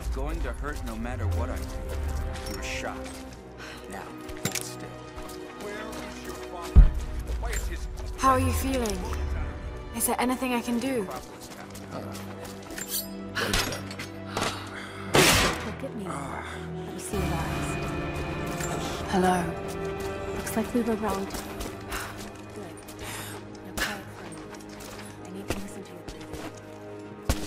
going to hurt no matter what I do. You're shocked. Now, hold still. Where is your father? Why is his... How are you feeling? Is there anything I can do? Look at me. Let me see your eyes. Hello. Looks like we were wrong. Good. Now quiet for a moment. I need to listen to your breathing.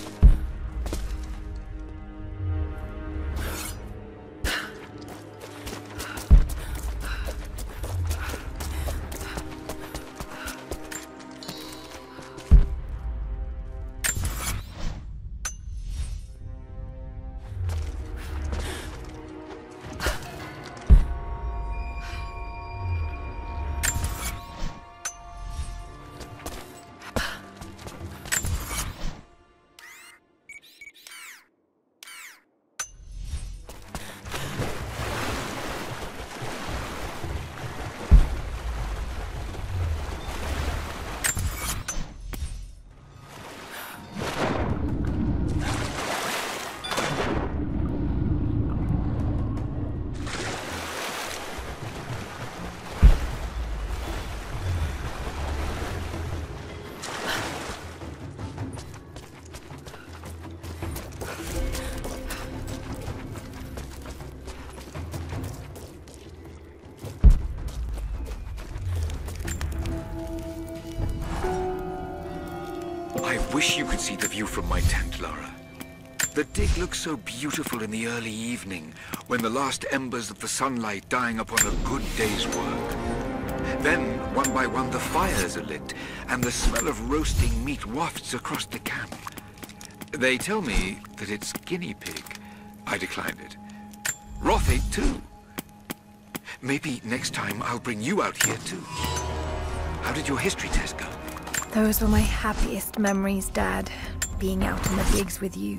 I wish you could see the view from my tent, Lara. The dig looks so beautiful in the early evening, when the last embers of the sunlight dying upon a good day's work. Then, one by one, the fires are lit, and the smell of roasting meat wafts across the camp. They tell me that it's guinea pig. I declined it. Roth ate too. Maybe next time I'll bring you out here too. How did your history test go? Those were my happiest memories, Dad. Being out in the digs with you.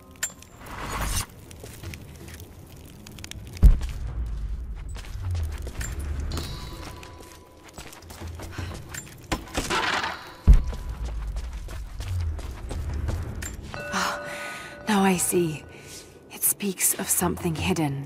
Ah, now I see. It speaks of something hidden.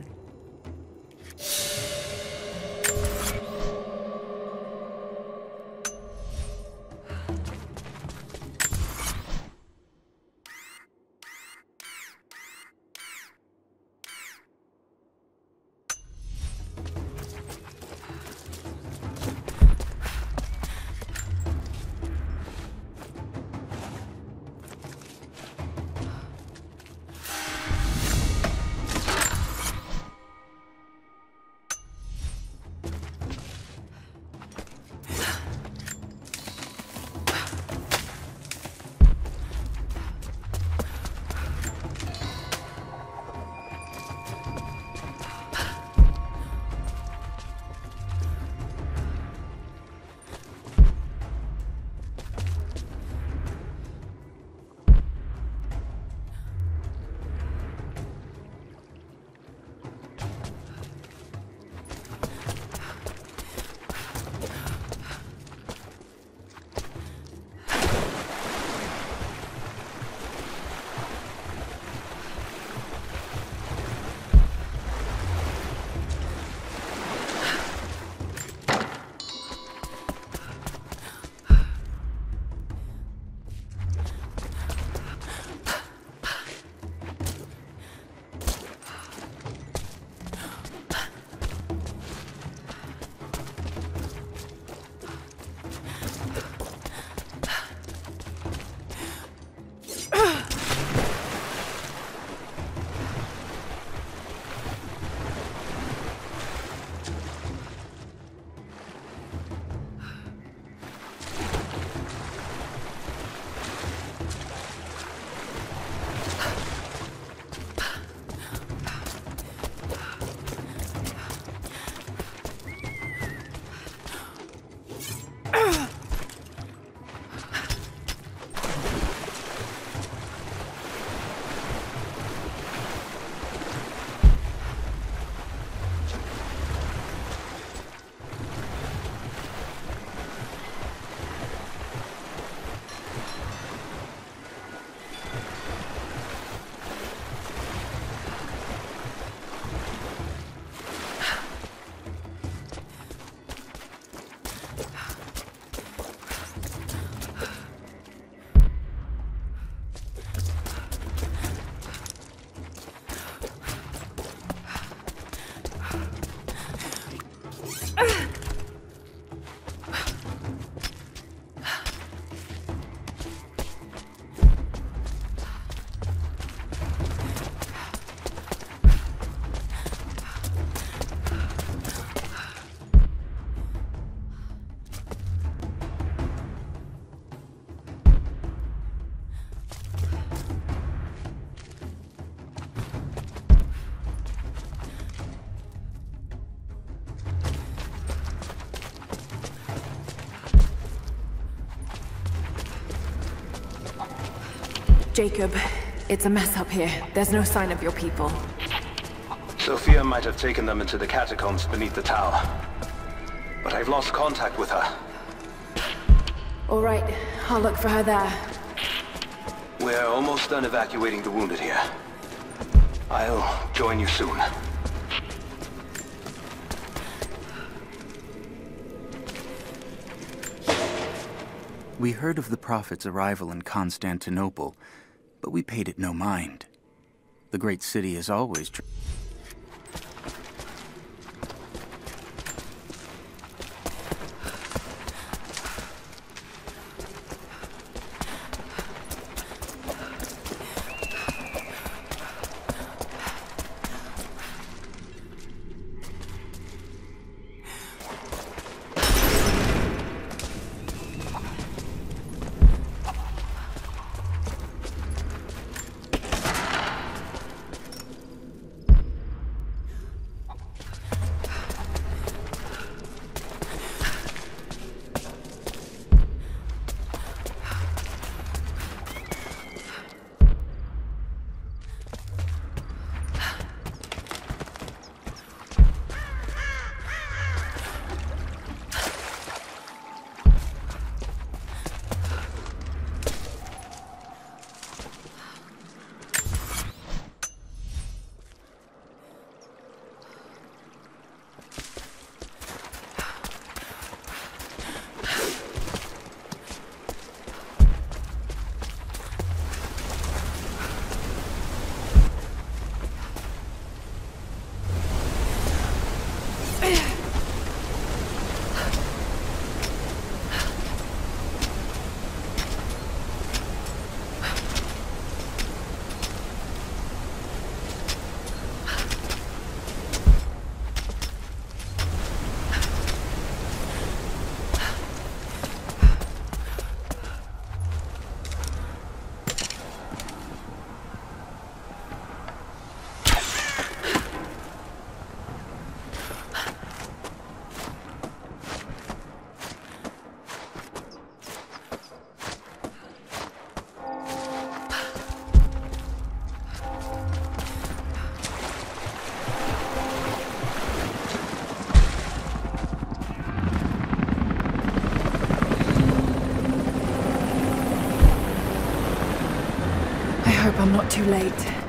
Jacob, it's a mess up here. There's no sign of your people. Sophia might have taken them into the catacombs beneath the tower. But I've lost contact with her. All right, I'll look for her there. We're almost done evacuating the wounded here. I'll join you soon. We heard of the Prophet's arrival in Constantinople, but we paid it no mind. The great city is always I'm not too late.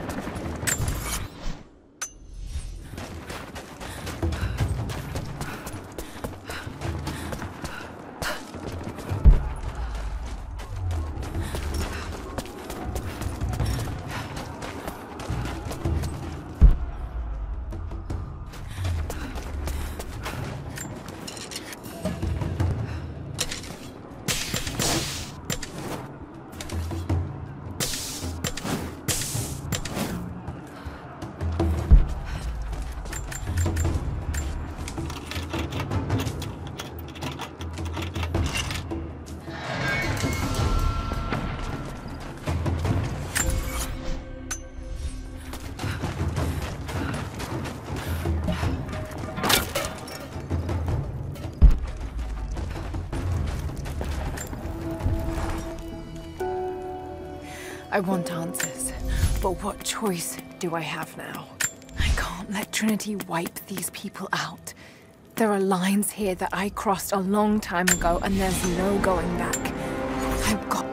I want answers, but what choice do I have now? I can't let Trinity wipe these people out. There are lines here that I crossed a long time ago, and there's no going back. I've got...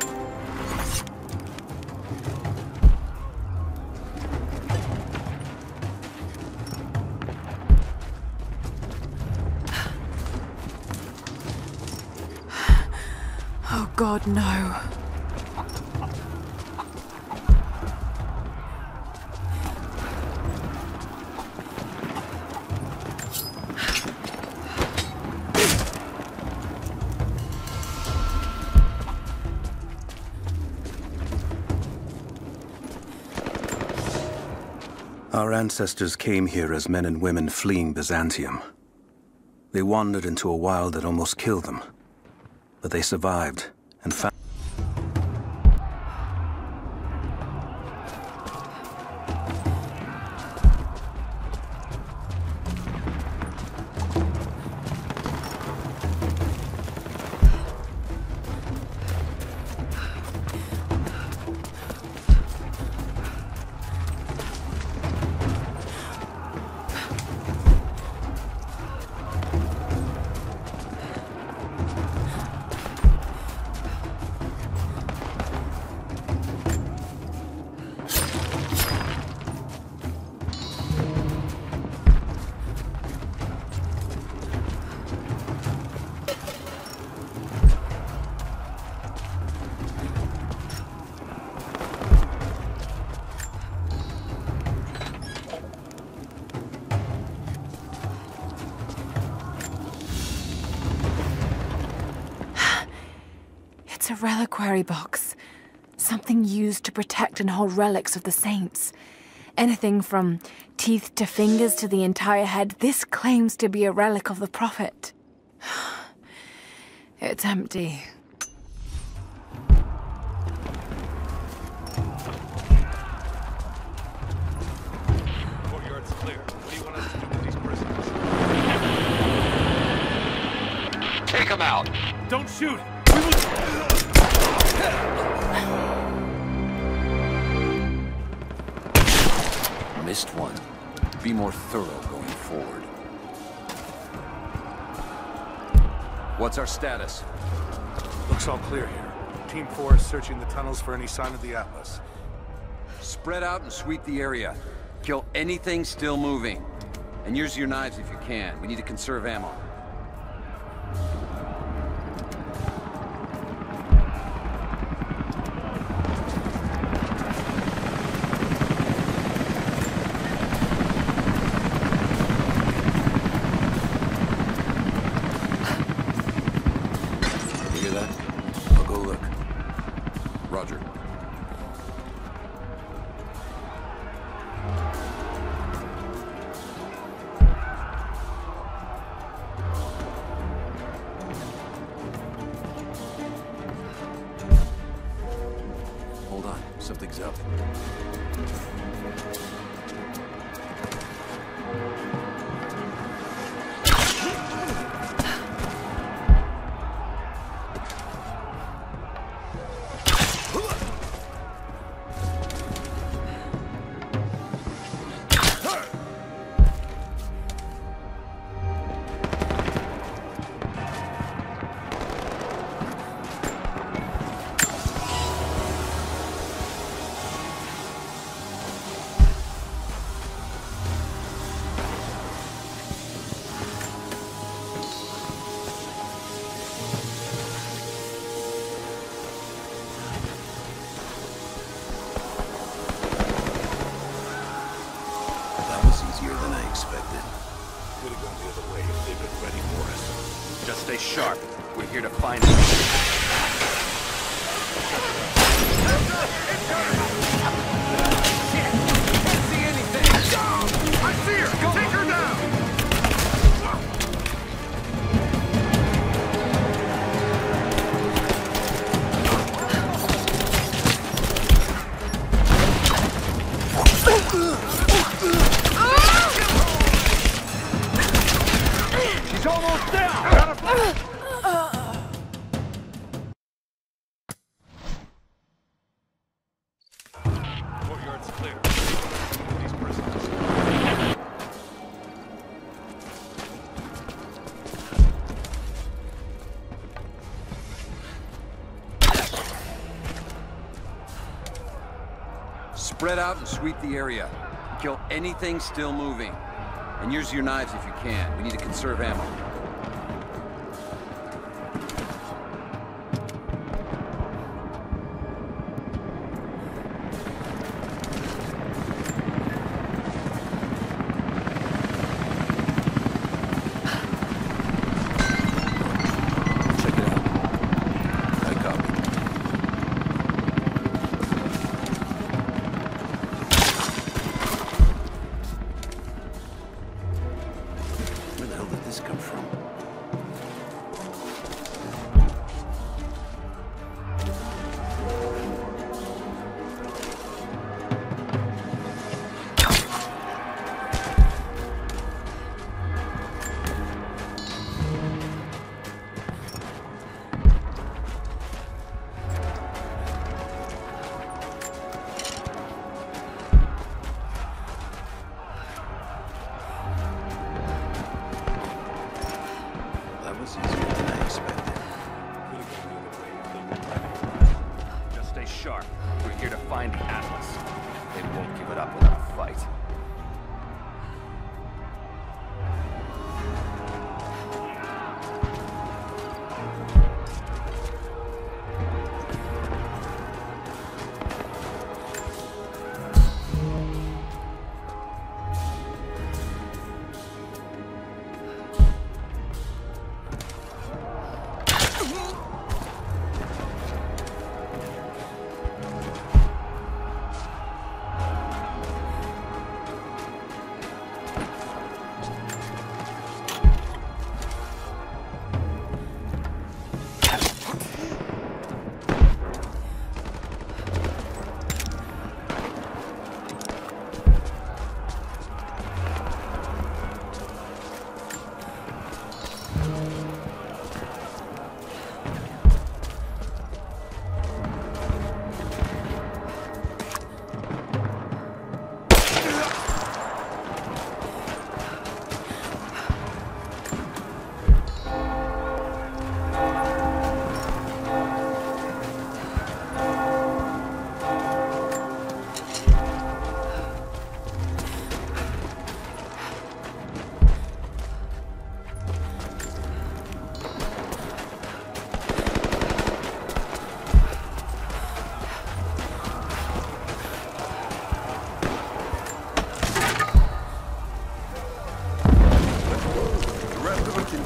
Oh God, no. Our ancestors came here as men and women fleeing Byzantium. They wandered into a wild that almost killed them, but they survived and found... reliquary box. Something used to protect and hold relics of the saints. Anything from teeth to fingers to the entire head. This claims to be a relic of the Prophet. It's empty. Courtyard's clear. What do you want us to do with these prisoners? Take them out! Don't shoot! Missed one. Be more thorough going forward. What's our status? Looks all clear here. Team 4 is searching the tunnels for any sign of the Atlas. Spread out and sweep the area. Kill anything still moving. And use your knives if you can. We need to conserve ammo. Roger. Hold on, something's up. Just stay sharp. We're here to find them. Can't see anything! I see her! Take her down! She's almost down! Courtyard's clear. These prisoners. Spread out and sweep the area. Kill anything still moving. And use your knives if you can. We need to conserve ammo. Check it out. I copy. Where the hell did this come from?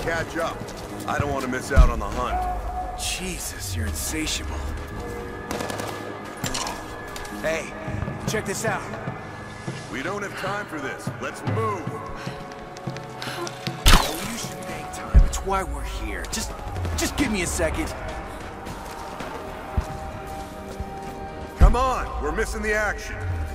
catch up. I don't want to miss out on the hunt. Jesus, you're insatiable. Hey, check this out. We don't have time for this. Let's move. Oh, you should make time. It's why we're here. Just give me a second. Come on, we're missing the action.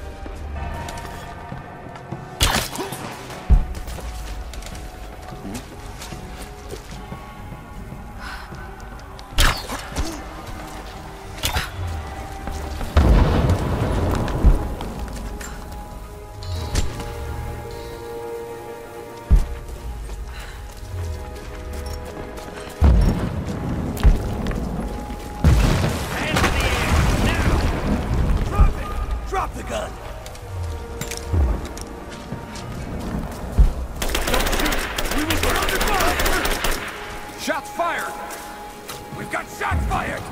Shots fired! We've got shots fired!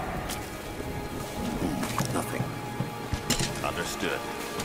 Nothing. Understood.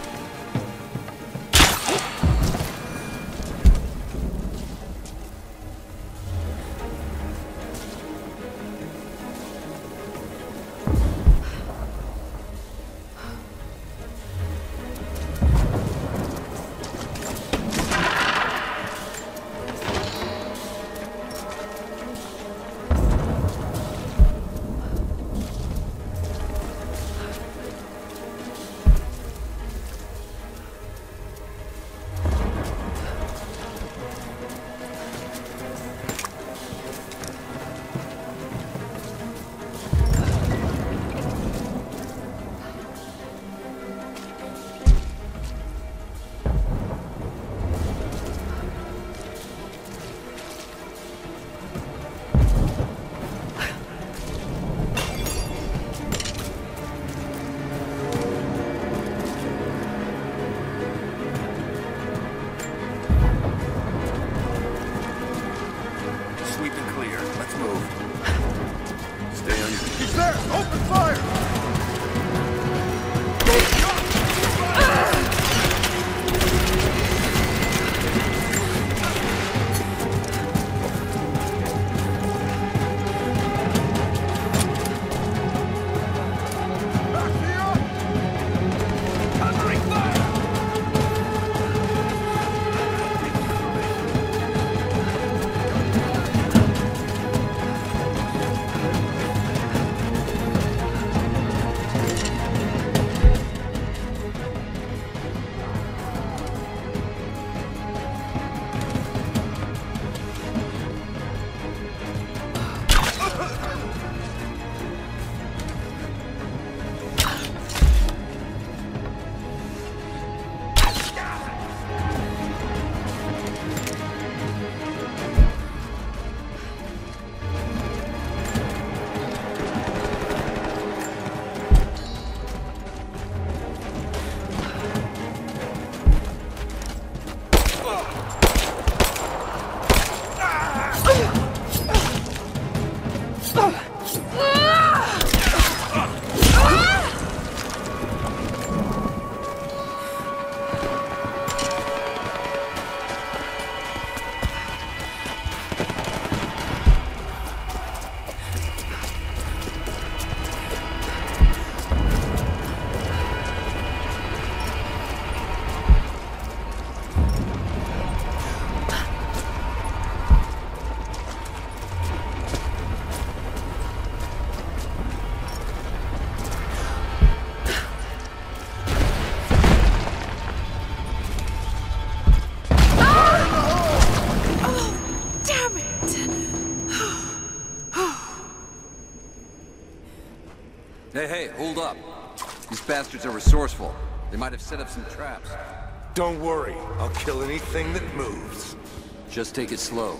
Hey, hold up. These bastards are resourceful. They might have set up some traps. Don't worry, I'll kill anything that moves. Just take it slow.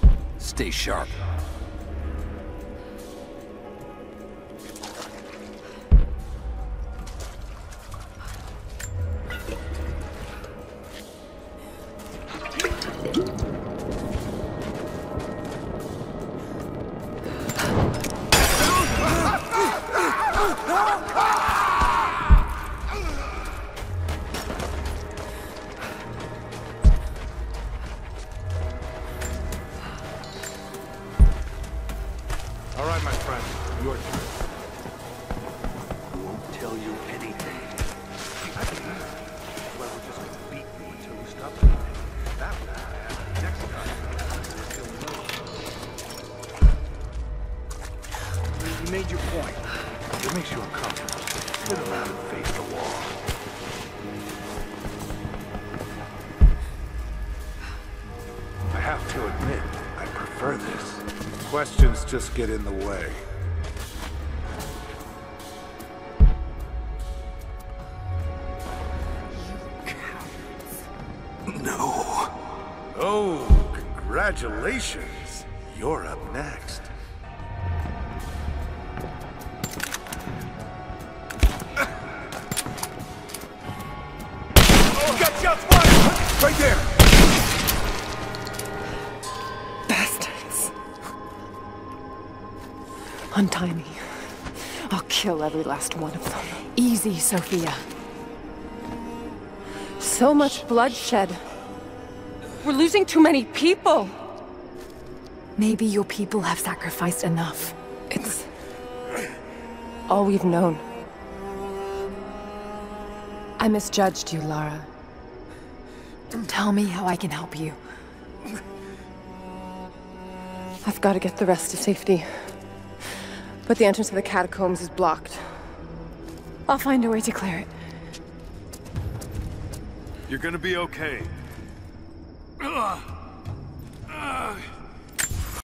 Stay sharp. time, my friend. Your turn. Won't tell you anything. Well, we're just gonna beat you until you stop bleeding. That will happen next time. You made your point. If it makes you uncomfortable, sit around and face the wall. I have to admit, I prefer this. Questions just get in the way. No. Oh, congratulations. You're up next. Oh, got shots fired! Right there! Bastards. Untie me. I'll kill every last one of them. Easy, Sophia. So much bloodshed. We're losing too many people. Maybe your people have sacrificed enough. It's all we've known. I misjudged you, Lara. Tell me how I can help you. I've got to get the rest to safety. But the entrance to the catacombs is blocked. I'll find a way to clear it. You're gonna be okay. Ugh.